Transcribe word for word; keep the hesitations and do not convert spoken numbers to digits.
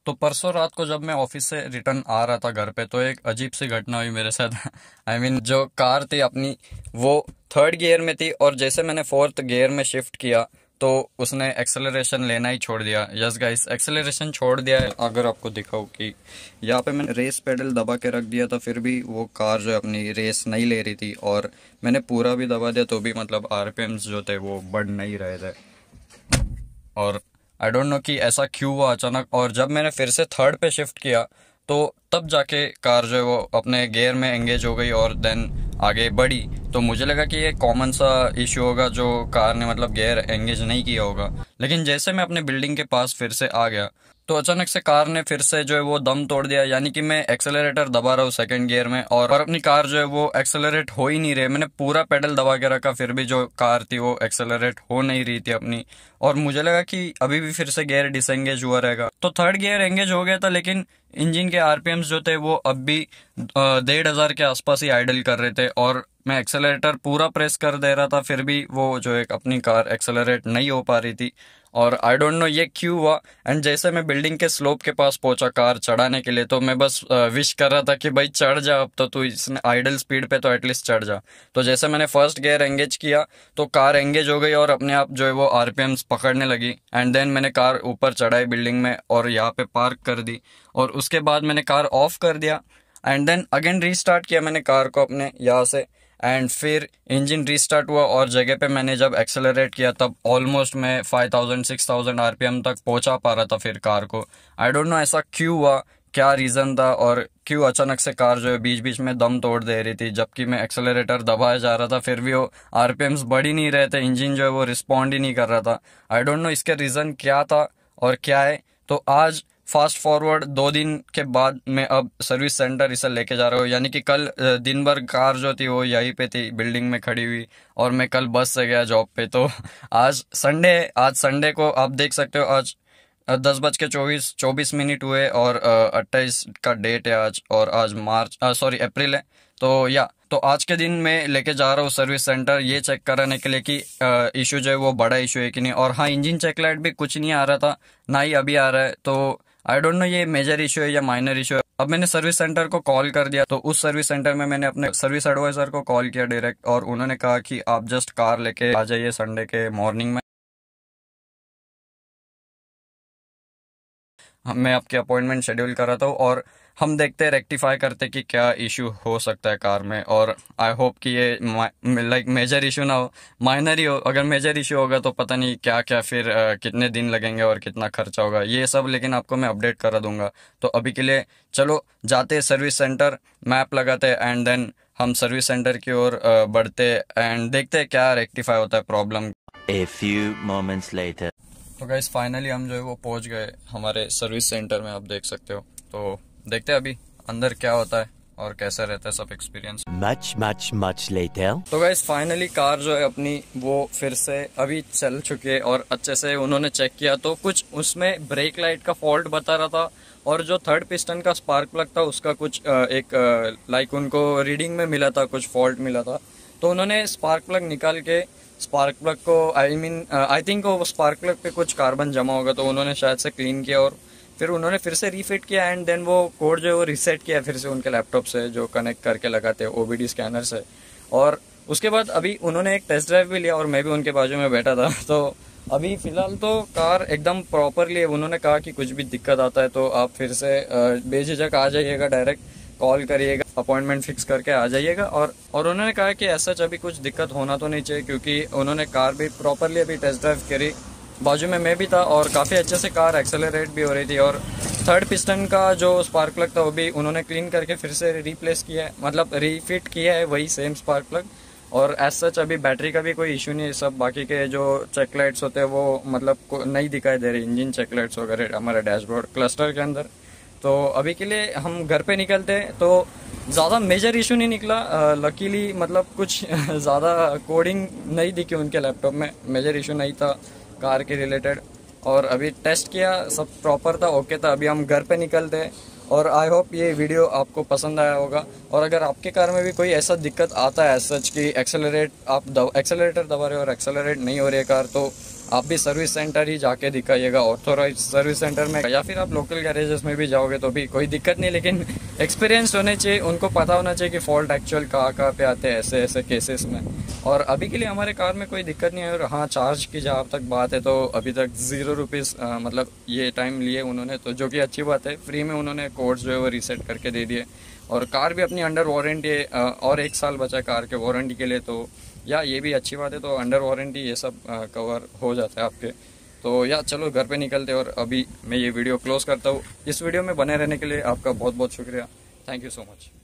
तो परसों रात को जब मैं ऑफिस से रिटर्न आ रहा था घर पे, तो एक अजीब सी घटना हुई मेरे साथ। आई I मीन mean, जो कार थी अपनी, वो थर्ड गियर में थी, और जैसे मैंने फोर्थ गियर में शिफ्ट किया तो उसने एक्सेलरेशन लेना ही छोड़ दिया। यस गाइस, एक्सेलरेशन छोड़ दिया है। अगर आपको दिखाऊं कि यहाँ पे मैंने रेस पेडल दबा के रख दिया था, फिर भी वो कार जो है अपनी रेस नहीं ले रही थी, और मैंने पूरा भी दबा दिया तो भी मतलब आरपीएम्स जो थे वो बढ़ नहीं रहे थे। और आई डोंट नो कि ऐसा क्यों हुआ अचानक। और जब मैंने फिर से थर्ड पे शिफ्ट किया तो तब जाके कार जो है वो अपने गियर में एंगेज हो गई और देन आगे बढ़ी। तो मुझे लगा कि ये कॉमन सा इश्यू होगा जो कार ने मतलब गियर एंगेज नहीं किया होगा। लेकिन जैसे मैं अपने बिल्डिंग के पास फिर से आ गया तो अचानक से कार ने फिर से जो है वो दम तोड़ दिया। यानी कि मैं एक्सेलरेटर दबा रहा हूँ सेकंड गियर में, और, और अपनी कार जो है वो एक्सेलरेट हो ही नहीं रही। मैंने पूरा पेडल दबा के रखा, फिर भी जो कार थी वो एक्सेलरेट हो नहीं रही थी अपनी। और मुझे लगा कि अभी भी फिर से गियर डिसएंगेज हुआ रहेगा। तो थर्ड गियर एंगेज हो गया था, लेकिन इंजन के आरपीएम्स जो थे वो अब भी डेढ़ हजार के आसपास ही आइडल कर रहे थे, और मैं एक्सेलरेटर पूरा प्रेस कर दे रहा था, फिर भी वो जो एक अपनी कार एक्सेलरेट नहीं हो पा रही थी। और आई डोंट नो ये क्यों हुआ। एंड जैसे मैं बिल्डिंग के स्लोप के पास पहुंचा कार चढ़ाने के लिए, तो मैं बस विश कर रहा था कि भाई चढ़ जा, अब तो तू इसने आइडल स्पीड पे तो एटलीस्ट चढ़ जा। तो जैसे मैंने फर्स्ट गियर एंगेज किया तो कार एंगेज हो गई और अपने आप जो है वो आरपीएम्स पकड़ने लगी। एंड देन मैंने कार ऊपर चढ़ाई बिल्डिंग में और यहाँ पे पार्क कर दी, और उसके बाद मैंने कार ऑफ कर दिया। एंड देन अगेन रीस्टार्ट किया मैंने कार को अपने यहाँ से, एंड फिर इंजन रीस्टार्ट हुआ, और जगह पे मैंने जब एक्सेलरेट किया तब ऑलमोस्ट मैं five thousand six thousand RPM तक पहुंचा पा रहा था फिर कार को। आई डोंट नो ऐसा क्यों हुआ, क्या रीज़न था, और क्यों अचानक से कार जो है बीच बीच में दम तोड़ दे रही थी, जबकि मैं एक्सेलरेटर दबाया जा रहा था फिर भी वो आरपीएम्स बढ़ ही नहीं रहे थे, इंजन जो है वो रिस्पॉन्ड ही नहीं कर रहा था। आई डोंट नो इसके रीज़न क्या था और क्या है। तो आज फास्ट फॉरवर्ड दो दिन के बाद मैं अब सर्विस सेंटर इसे लेके जा रहा हूँ। यानी कि कल दिन भर कार जो थी वो यहीं पे थी बिल्डिंग में खड़ी हुई, और मैं कल बस से गया जॉब पे। तो आज संडे आज संडे को आप देख सकते हो, आज दस बज के चौबीस चौबीस मिनट हुए, और अट्ठाईस का डेट है आज, और आज मार्च सॉरी अप्रैल है। तो या तो आज के दिन मैं लेके जा रहा हूँ सर्विस सेंटर ये चेक कराने के लिए कि इशू जो है वो बड़ा इशू है कि नहीं। और हाँ, इंजन चेक लाइट भी कुछ नहीं आ रहा था, ना ही अभी आ रहा है। तो आई डोंट नो ये मेजर इशू है या माइनर इशू है। अब मैंने सर्विस सेंटर को कॉल कर दिया, तो उस सर्विस सेंटर में मैंने अपने सर्विस एडवाइजर को कॉल किया डायरेक्ट, और उन्होंने कहा कि आप जस्ट कार लेके आ जाइए संडे के मॉर्निंग में, मैं आपकी अपॉइंटमेंट शेड्यूल कर रहा था, और हम देखते हैं रेक्टिफाई करते कि क्या इशू हो सकता है कार में। और आई होप कि ये लाइक मेजर इशू ना हो, माइनर ही हो। अगर मेजर इशू होगा तो पता नहीं क्या क्या फिर uh, कितने दिन लगेंगे और कितना खर्चा होगा ये सब, लेकिन आपको मैं अपडेट करा दूंगा। तो अभी के लिए चलो जाते हैं सर्विस सेंटर, मैप लगाते हैं, एंड देन हम सर्विस सेंटर की ओर uh, बढ़ते एंड देखते हैं क्या रेक्टिफाई होता है problem. A few moments later. तो गाइस फाइनली हम जो है वो पहुंच गए हमारे सर्विस सेंटर में, आप देख सकते हो। तो देखते हैं अभी अंदर क्या होता है और कैसा रहता है सब experience. Much, much, much later. तो गाइस फाइनली कार जो है अपनी वो फिर से अभी चल चुकी है, और अच्छे से उन्होंने चेक किया तो कुछ उसमें ब्रेक लाइट का फॉल्ट बता रहा था, और जो थर्ड पिस्टन का स्पार्क प्लग था उसका कुछ एक लाइक उनको रीडिंग में मिला था, कुछ फॉल्ट मिला था। तो उन्होंने स्पार्क प्लग निकाल के स्पार्क प्लग को आई मीन आई थिंक वो स्पार्क प्लग पे कुछ कार्बन जमा होगा, तो उन्होंने शायद से क्लीन किया, और फिर उन्होंने फिर से रीफिट किया, एंड देन वो कोड जो है वो रीसेट किया फिर से उनके लैपटॉप से जो कनेक्ट करके लगाते हैं ओबीडी स्कैनर से। और उसके बाद अभी उन्होंने एक टेस्ट ड्राइव भी लिया, और मैं भी उनके बाजू में बैठा था। तो अभी फिलहाल तो कार एकदम प्रॉपरली, उन्होंने कहा कि कुछ भी दिक्कत आता है तो आप फिर से बेझिझक आ जाइएगा, डायरेक्ट कॉल करिएगा, अपॉइंटमेंट फिक्स करके आ जाइएगा। और और उन्होंने कहा कि ऐसा अभी कुछ दिक्कत होना तो नहीं चाहिए, क्योंकि उन्होंने कार भी प्रॉपरली अभी टेस्ट ड्राइव करी, बाजू में मैं भी था, और काफ़ी अच्छे से कार एक्सेलरेट भी हो रही थी। और थर्ड पिस्टन का जो स्पार्क प्लग था वो भी उन्होंने क्लीन करके फिर से रिप्लेस किया है, मतलब रीफिट किया है वही सेम स्पार्क प्लग। और एज सच अभी बैटरी का भी कोई इशू नहीं है, सब बाकी के जो चेक लाइट्स होते हैं वो मतलब नहीं दिखाई दे रहे, इंजन चेक लाइट्स वगैरह हमारे डैशबोर्ड क्लस्टर के अंदर। तो अभी के लिए हम घर पे निकलते हैं, तो ज़्यादा मेजर इशू नहीं निकला लकीली, मतलब कुछ ज़्यादा कोडिंग नहीं दिखी उनके लैपटॉप में, मेजर इशू नहीं था कार के रिलेटेड। और अभी टेस्ट किया, सब प्रॉपर था, ओके था। अभी हम घर पे निकलते हैं, और आई होप ये वीडियो आपको पसंद आया होगा। और अगर आपके कार में भी कोई ऐसा दिक्कत आता है सच कि एक्सेलरेट आप दब, एक्सेलरेटर दबा रहे हो और एक्सेलरेट नहीं हो रही है कार, तो आप भी सर्विस सेंटर ही जाके दिखाइएगा, ऑथोराइज सर्विस सेंटर में, या फिर आप लोकल गैरेजेस में भी जाओगे तो भी कोई दिक्कत नहीं, लेकिन एक्सपीरियंस होने चाहिए, उनको पता होना चाहिए कि फॉल्ट एक्चुअल कहाँ कहाँ पे आते हैं ऐसे ऐसे केसेस में। और अभी के लिए हमारे कार में कोई दिक्कत नहीं है। और हाँ, चार्ज की जहाँ तक बात है तो अभी तक ज़ीरो रुपीज़ मतलब ये टाइम लिए उन्होंने, तो जो कि अच्छी बात है। फ्री में उन्होंने कोड्स जो है वो रीसेट करके दे दिए, और कार भी अपनी अंडर वारंटी है, और एक साल बचा है कार के वारंटी के लिए, तो या ये भी अच्छी बात है। तो अंडर वारंटी ये सब कवर हो जाता है आपके। तो या चलो घर पे निकलते, और अभी मैं ये वीडियो क्लोज करता हूँ। इस वीडियो में बने रहने के लिए आपका बहुत बहुत शुक्रिया। Thank you so much.